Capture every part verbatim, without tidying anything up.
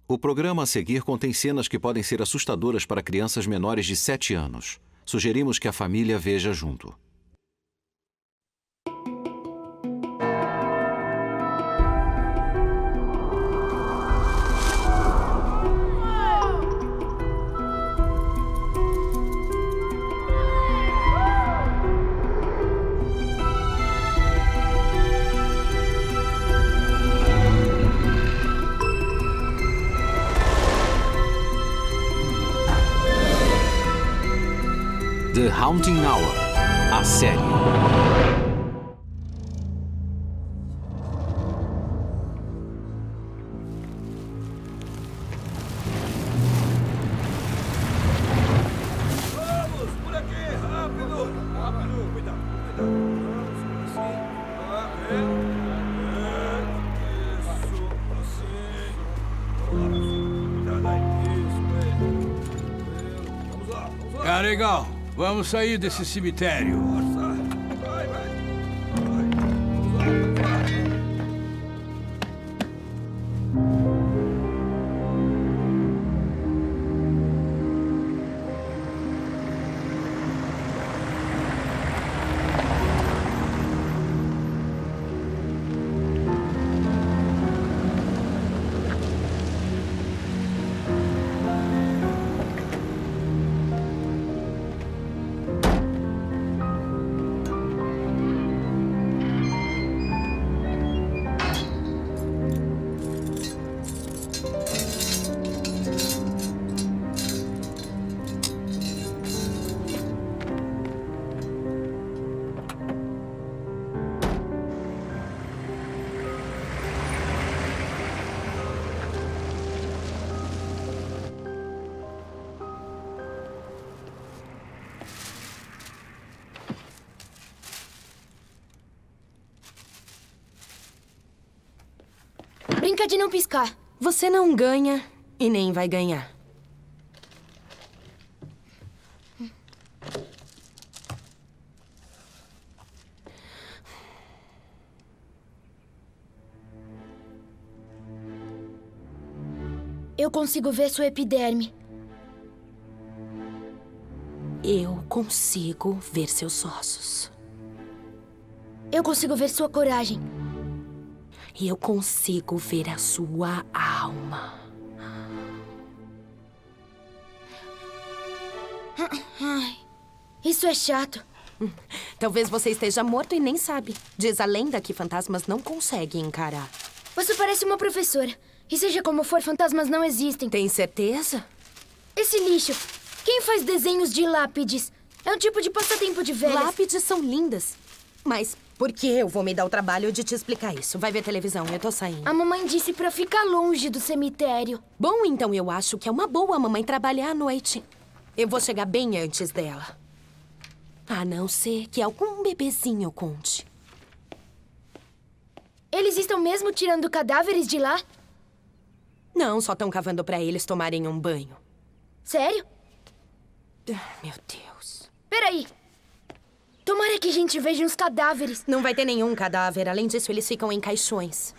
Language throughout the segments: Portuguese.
O programa a seguir contém cenas que podem ser assustadoras para crianças menores de sete anos. Sugerimos que a família veja junto. The Haunting Hour, a série. Vamos, por aqui, rápido! Rápido, cuidado, cuidado. Vamos, assim. Ah, é. É. Isso, assim. Bora. Cuidado aí. Isso, é. Vamos lá, vamos lá. Tá legal. Vamos sair desse cemitério. Nossa. Vai, vai. Vai. Vamos lá, vamos lá. Brinca de não piscar. Você não ganha e nem vai ganhar. Eu consigo ver sua epiderme. Eu consigo ver seus ossos. Eu consigo ver sua coragem. E eu consigo ver a sua alma. Ai, isso é chato. Talvez você esteja morto e nem sabe. Diz a lenda que fantasmas não conseguem encarar. Você parece uma professora. E seja como for, fantasmas não existem. Tem certeza? Esse lixo. Quem faz desenhos de lápides? É um tipo de passatempo de velhas. Lápides são lindas. Mas por que eu vou me dar o trabalho de te explicar isso? Vai ver televisão, eu tô saindo. A mamãe disse pra ficar longe do cemitério. Bom, então eu acho que é uma boa a mamãe trabalhar à noite. Eu vou chegar bem antes dela. A não ser que algum bebezinho conte. Eles estão mesmo tirando cadáveres de lá? Não, só estão cavando pra eles tomarem um banho. Sério? Meu Deus. Peraí. Tomara que a gente veja uns cadáveres. Não vai ter nenhum cadáver. Além disso, eles ficam em caixões.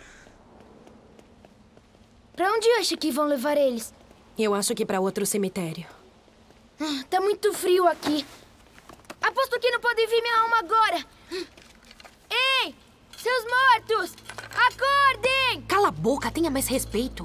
Pra onde acha que vão levar eles? Eu acho que pra outro cemitério. Ah, tá muito frio aqui. Aposto que não podem ver minha alma agora. Ei! Seus mortos! Acordem! Cala a boca, tenha mais respeito.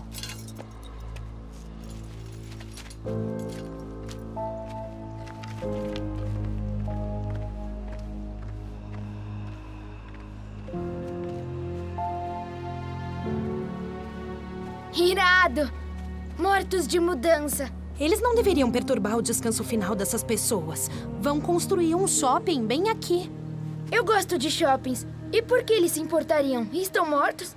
Irado! Mortos de mudança. Eles não deveriam perturbar o descanso final dessas pessoas. Vão construir um shopping bem aqui. Eu gosto de shoppings. E por que eles se importariam? Estão mortos?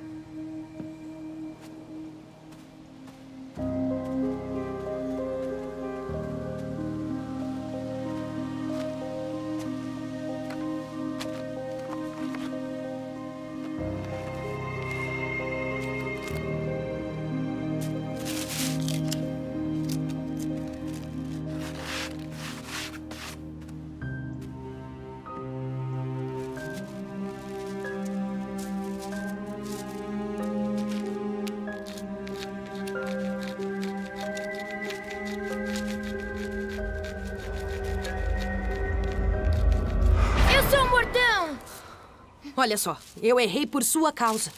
Olha só, eu errei por sua causa.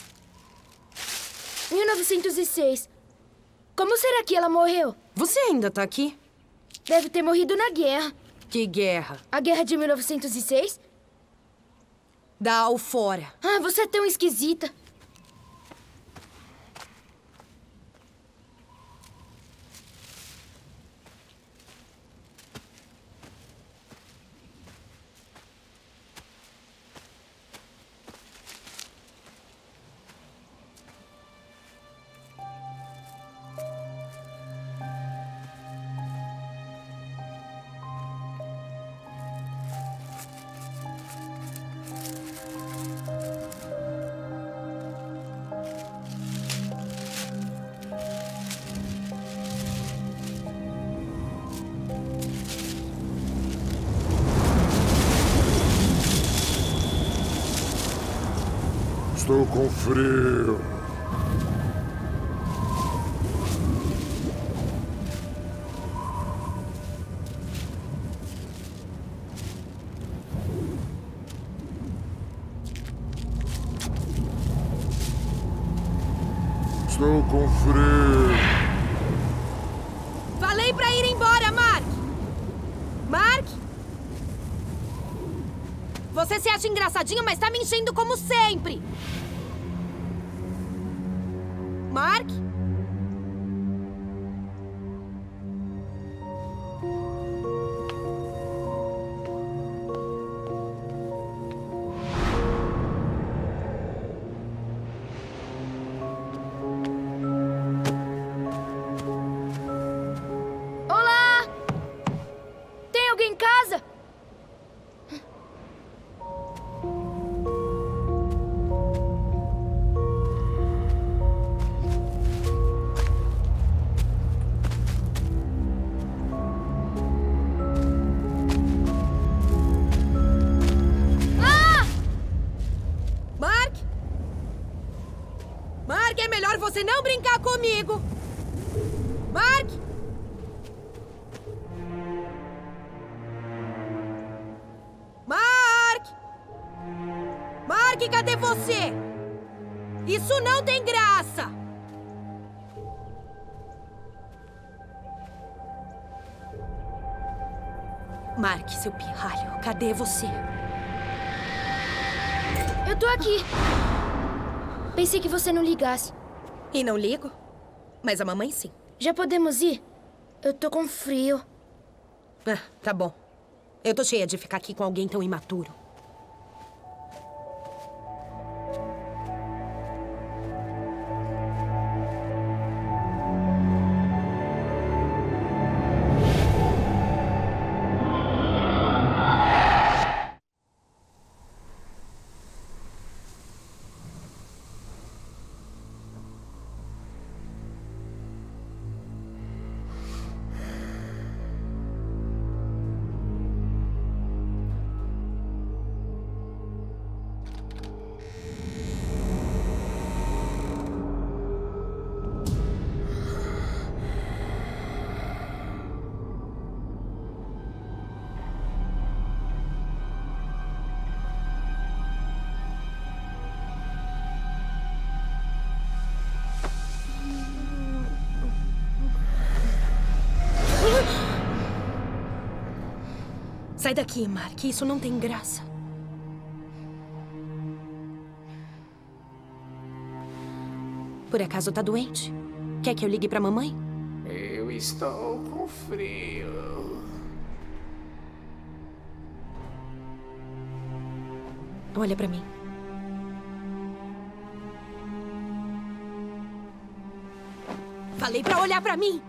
mil novecentos e seis. Como será que ela morreu? Você ainda tá aqui? Deve ter morrido na guerra. Que guerra? A guerra de mil novecentos e seis? Da Alfora. Ah, você é tão esquisita. Estou com frio. Estou com frio. Falei pra ir embora, Mark! Mark? Você se acha engraçadinho, mas tá me enchendo como sempre! Mark? Olá! Tem alguém em casa? Mark, é melhor você não brincar comigo! Mark! Mark! Mark, cadê você? Isso não tem graça! Mark, seu pirralho, cadê você? Eu tô aqui. Pensei que você não ligasse. E não ligo? Mas a mamãe sim. Já podemos ir? Eu tô com frio. Ah, tá bom. Eu tô cheia de ficar aqui com alguém tão imaturo. Sai daqui, Mark. Isso não tem graça. Por acaso tá doente? Quer que eu ligue pra mamãe? Eu estou com frio. Olha pra mim. Falei pra olhar pra mim!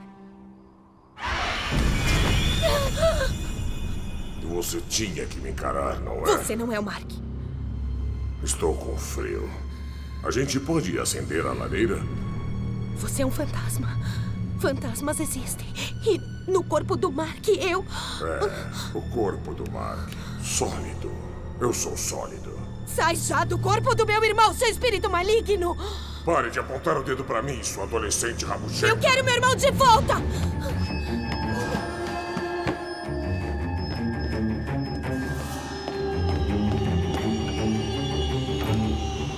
Você tinha que me encarar, não é? Você não é o Mark. Estou com frio. A gente pode acender a lareira? Você é um fantasma. Fantasmas existem. E no corpo do Mark, eu... É, o corpo do Mark. Sólido. Eu sou sólido. Sai já do corpo do meu irmão, seu espírito maligno! Pare de apontar o dedo pra mim, sua adolescente rabugenta. Eu quero meu irmão de volta!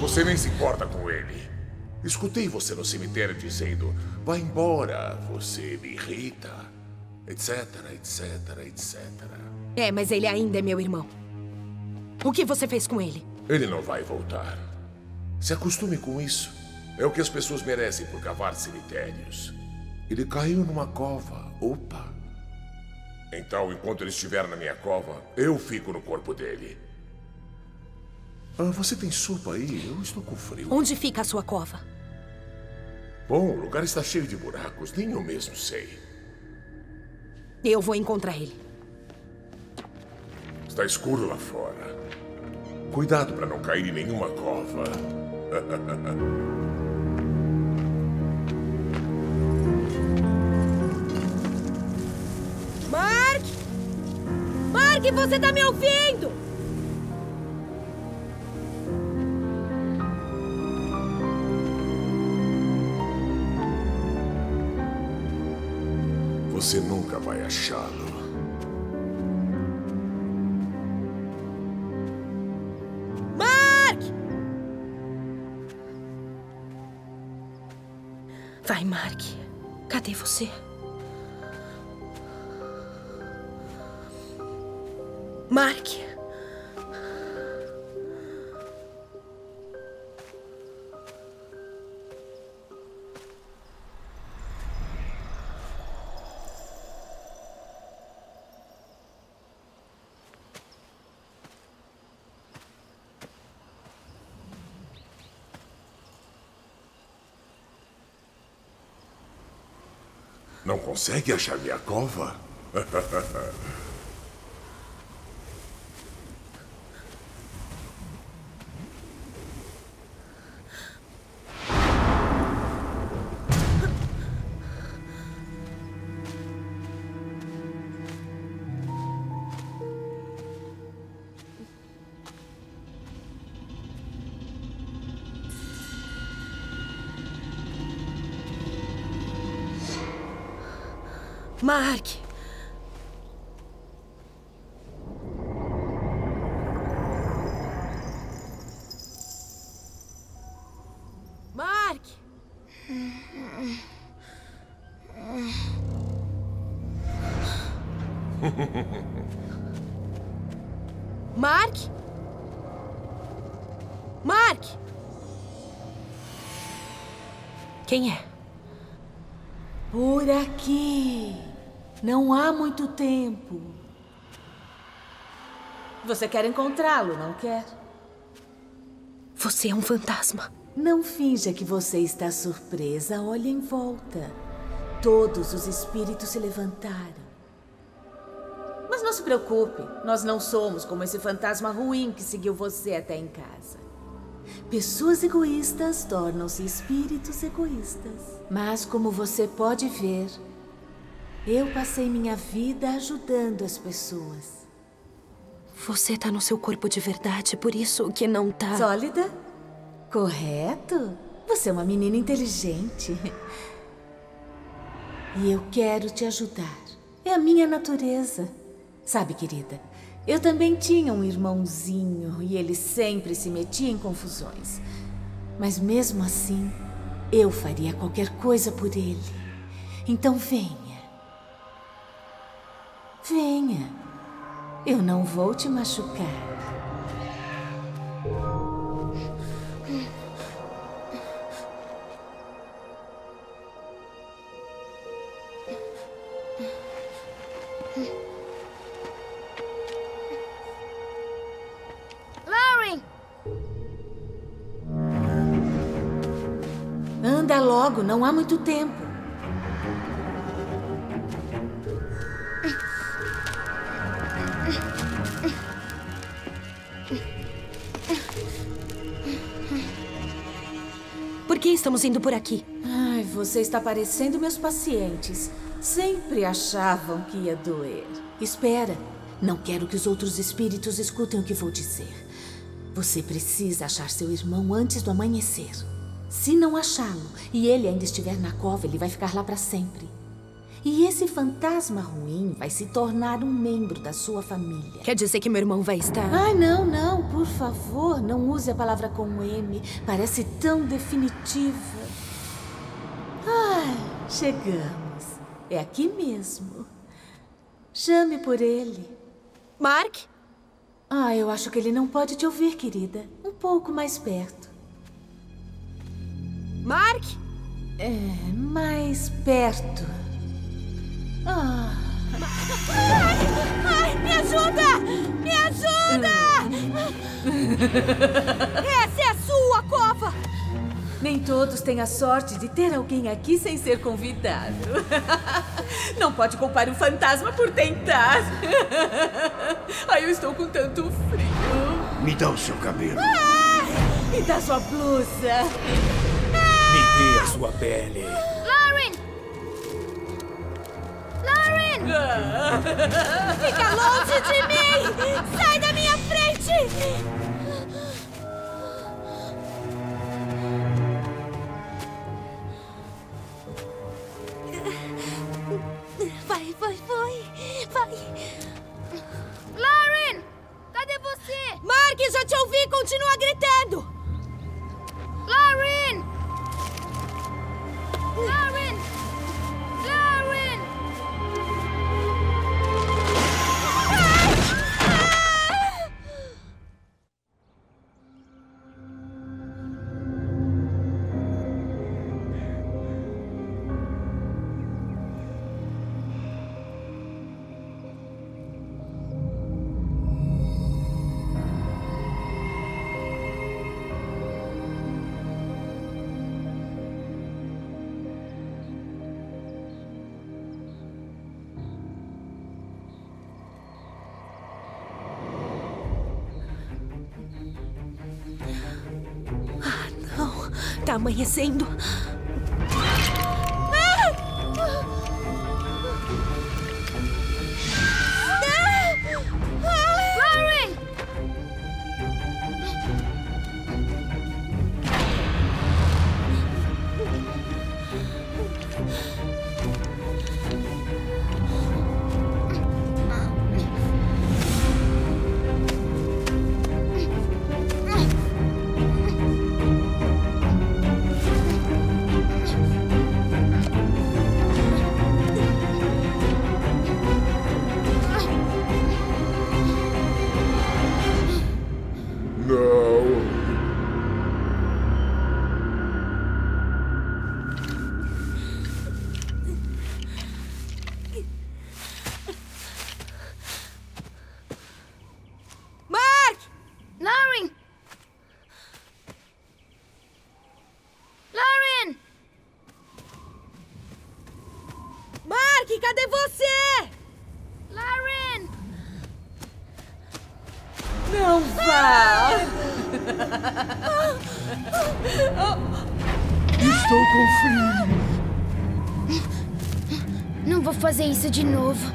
Você nem se importa com ele. Escutei você no cemitério dizendo: vá embora, você me irrita, etc, etc, etcétera. É, mas ele ainda é meu irmão. O que você fez com ele? Ele não vai voltar. Se acostume com isso. É o que as pessoas merecem por cavar cemitérios. Ele caiu numa cova. Opa! Então, enquanto ele estiver na minha cova, eu fico no corpo dele. Ah, você tem sopa aí? Eu estou com frio. Onde fica a sua cova? Bom, o lugar está cheio de buracos. Nem eu mesmo sei. Eu vou encontrar ele. Está escuro lá fora. Cuidado para não cair em nenhuma cova. Mark! Mark, você tá me ouvindo? Você nunca vai achá-lo. Mark! Vai, Mark. Cadê você? Mark! Não consegue achar minha cova? Mark! Mark! Mark? Mark! Quem é? Por aqui. Não há muito tempo. Você quer encontrá-lo, não quer? Você é um fantasma. Não finja que você está surpresa. Olhe em volta. Todos os espíritos se levantaram. Mas não se preocupe. Nós não somos como esse fantasma ruim que seguiu você até em casa. Pessoas egoístas tornam-se espíritos egoístas. Mas como você pode ver, eu passei minha vida ajudando as pessoas. Você tá no seu corpo de verdade, por isso que não tá... Sólida? Correto. Você é uma menina inteligente. E eu quero te ajudar. É a minha natureza. Sabe, querida, eu também tinha um irmãozinho e ele sempre se metia em confusões. Mas mesmo assim, eu faria qualquer coisa por ele. Então venha. Venha. Eu não vou te machucar. Lauren! Anda logo, não há muito tempo. Por que estamos indo por aqui? Ai, você está parecendo meus pacientes. Sempre achavam que ia doer. Espera. Não quero que os outros espíritos escutem o que vou dizer. Você precisa achar seu irmão antes do amanhecer. Se não achá-lo e ele ainda estiver na cova, ele vai ficar lá para sempre. E esse fantasma ruim vai se tornar um membro da sua família. Quer dizer que meu irmão vai estar... Ai, não, não, por favor, não use a palavra com M. Parece tão definitiva. Ai, chegamos. É aqui mesmo. Chame por ele. Mark? Ah, eu acho que ele não pode te ouvir, querida. Um pouco mais perto. Mark? É, mais perto. Ah. Ai, me ajuda! Me ajuda! Essa é a sua cova! Nem todos têm a sorte de ter alguém aqui sem ser convidado. Não pode culpar um fantasma por tentar. Ai, eu estou com tanto frio. Me dá o seu cabelo. Ah, me dá sua blusa. Me dê a sua pele. Lauren! Lauren! Ah. Fica longe de mim! Sai da minha frente! Vai, vai, vai! Vai! Lauren! Cadê você? Mark, já te ouvi! Continua gritando! Lauren! Lauren! Lauren! Tá amanhecendo. Lauren! Lauren! Lauren! Mark, cadê você? Lauren! Não vá! Estou com frio. Não vou fazer isso de novo.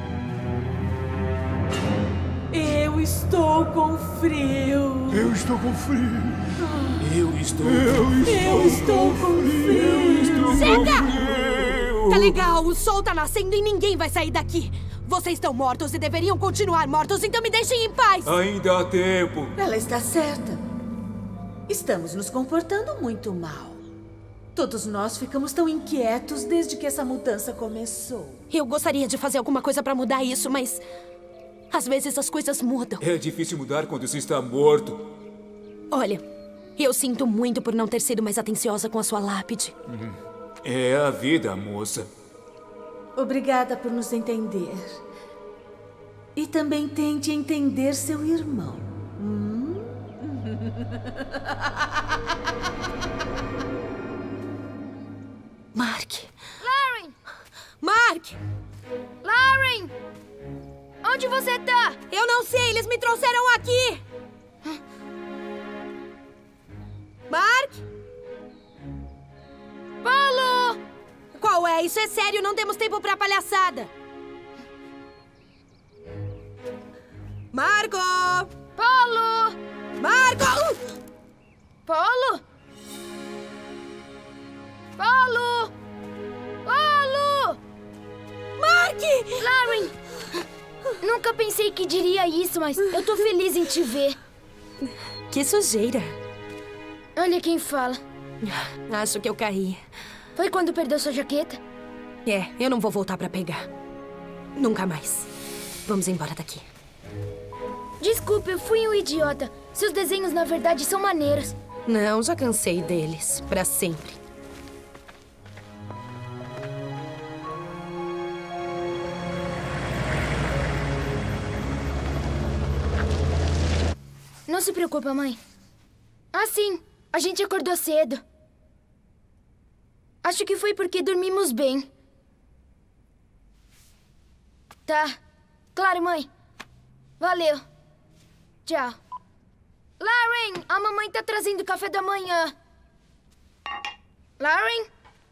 Eu estou com frio. Eu estou com frio. Eu estou. Eu Eu estou com frio. Chega! Tá legal, o sol tá nascendo e ninguém vai sair daqui. Vocês estão mortos e deveriam continuar mortos, então me deixem em paz. Ainda há tempo. Ela está certa. Estamos nos comportando muito mal. Todos nós ficamos tão inquietos desde que essa mudança começou. Eu gostaria de fazer alguma coisa pra mudar isso, mas... às vezes as coisas mudam. É difícil mudar quando se está morto. Olha, eu sinto muito por não ter sido mais atenciosa com a sua lápide. É a vida, moça. Obrigada por nos entender. E também tente entender seu irmão. Hum? Mark. Lauren! Mark! Lauren! Onde você tá? Eu não sei, eles me trouxeram aqui! Mark? Paulo! Qual é? Isso é sério, não temos tempo pra palhaçada. Marco! Paulo! Marco! Paulo? Paulo! Paulo! daqui! Lauren! Nunca pensei que diria isso, mas eu tô feliz em te ver. Que sujeira. Olha quem fala. Acho que eu caí. Foi quando perdeu sua jaqueta? É, eu não vou voltar pra pegar. Nunca mais. Vamos embora daqui. Desculpe, eu fui um idiota. Seus desenhos, na verdade, são maneiros. Não, já cansei deles. Pra sempre. Não se preocupa, mãe. Ah, sim. A gente acordou cedo. Acho que foi porque dormimos bem. Tá. Claro, mãe. Valeu. Tchau. Lauren, a mamãe tá trazendo café da manhã. Lauren?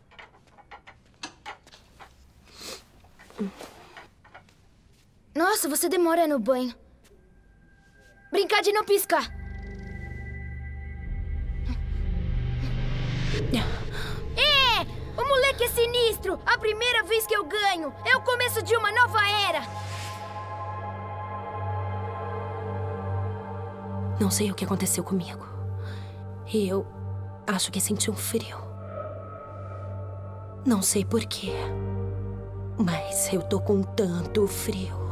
Nossa, você demora no banho. Brincar de não piscar. É! O moleque é sinistro! A primeira vez que eu ganho! É o começo de uma nova era! Não sei o que aconteceu comigo. E eu acho que senti um frio. Não sei por quê. Mas eu tô com tanto frio.